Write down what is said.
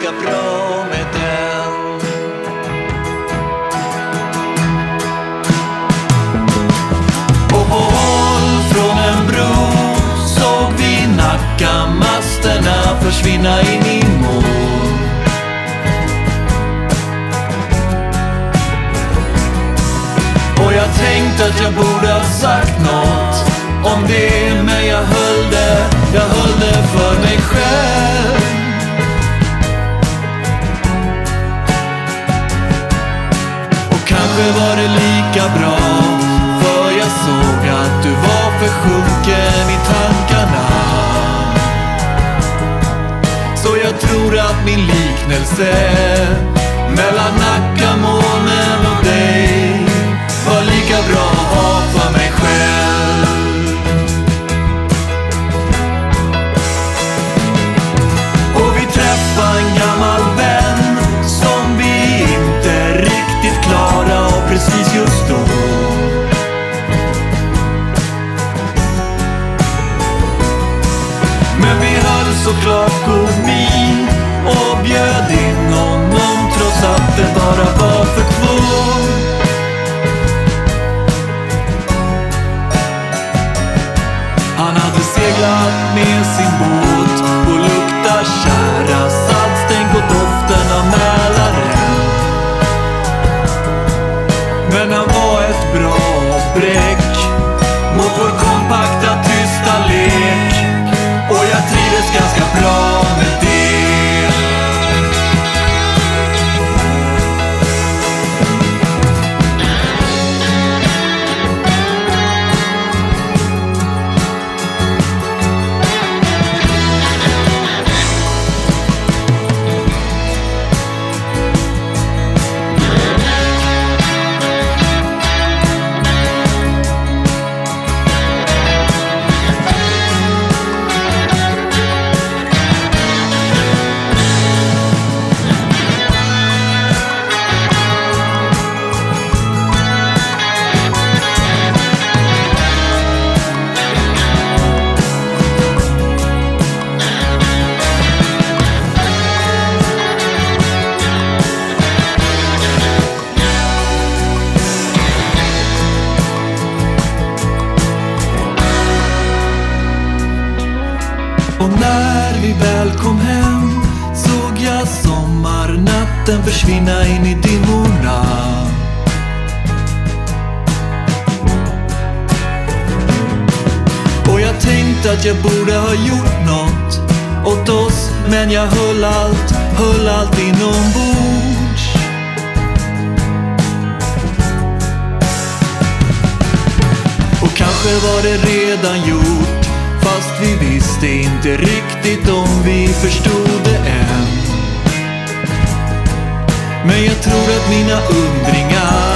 lika bra med den. Och på håll från en bro såg vi Nackamasterna försvinna in i moln. Och jag tänkte att jag borde ha sagt något om det, men jag höll det för mig själv. Och kanske var det lika bra, för jag såg att du var försjunken i tankarna. Så jag tror att min liknelse mellan Nackamolnen och dig var lika bra att ha för mig själv. Och vi träffade en gammal vän som vi inte riktigt klara av precis just då. Men vi höll såklart god min och bjöd in honom trots att det bara var för två. Han hade seglat med sin båt och luktar kära saltstänk och doften av Mälaren. Men han var ett bra avbräck mot vår kompakta tysta lek, och jag trivdes ganska bra med det. Och när vi väl kom hem såg jag sommarnatten försvinna in i dimmorna. Och jag tänkte att jag borde ha gjort något åt oss, men jag höll allt inombords. Och kanske var det redan gjort, fast vi visste inte riktigt om vi förstod det än. Men jag tror att mina undringar